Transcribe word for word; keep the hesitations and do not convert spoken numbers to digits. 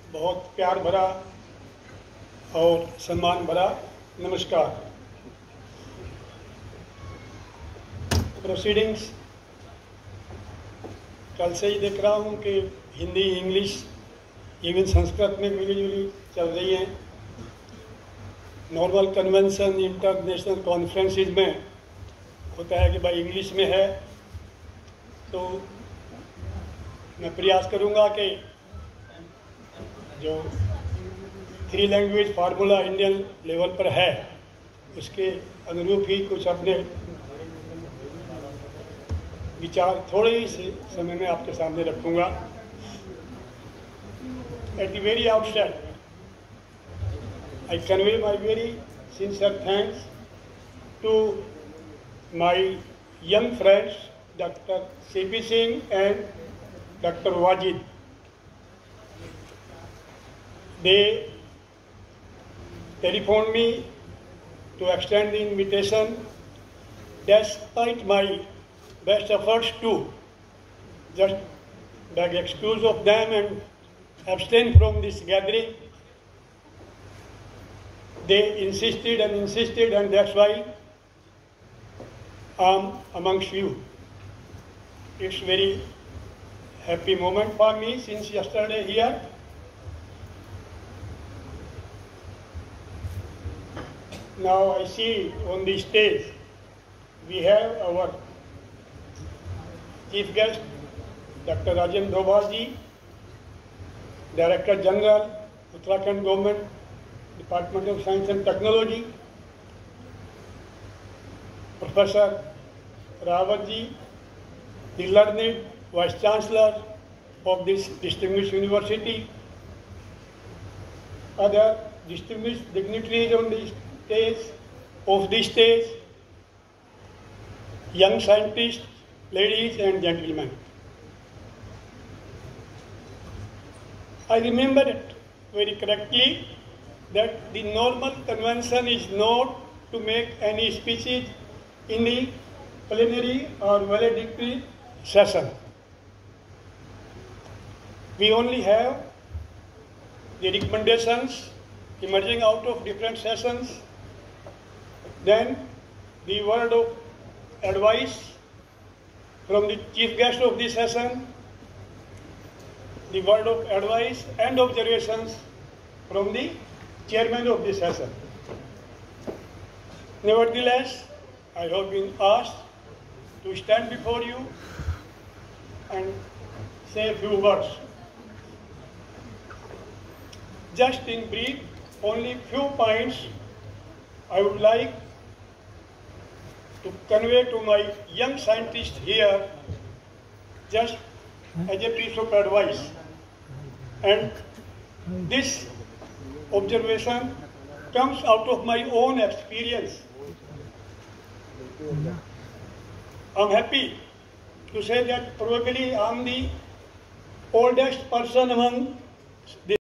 बहुत प्यार भरा और सम्मान भरा नमस्कार। प्रोसीडिंग्स कल से ही देख रहा हूँ कि हिंदी, इंग्लिश, इवन संस्कृत में मिली जुली चल रही हैं। नॉर्मल कन्वेंशन, इंटरनेशनल कॉन्फ्रेंसेस में होता है कि भाई इंग्लिश में है, तो मैं प्रयास करूँगा कि जो three language formula Indian level पर है उसके अनुरूप ही कुछ अपने विचार थोड़े ही से समय में आपके सामने रखूँगा। At the very outset I convey my very sincere thanks to my young friends Doctor C P Singh and Doctor Wajid. They telephoned me to extend the invitation despite my best efforts to just beg excuse of them and abstain from this gathering. They insisted and insisted, and that's why I'm amongst you. It's very happy moment for me since yesterday here. Now I see on the stage we have our chief guest, Doctor Rajan Dhobal ji, Director General, Uttarakhand Government, Department of Science and Technology, Professor Rawat ji, the learned Vice Chancellor of this distinguished university, other distinguished dignitaries on the stage, of the stage, young scientists, ladies and gentlemen. I remember it very correctly that the normal convention is not to make any speeches in the plenary or valedictory session. We only have the recommendations emerging out of different sessions, then the word of advice from the chief guest of the session, the word of advice and observations from the chairman of the session. Nevertheless, I have been asked to stand before you and say a few words. Just in brief, only few points I would like to convey to my young scientists here, just as a piece of advice. And this observation comes out of my own experience. I'm happy to say that probably I'm the oldest person among the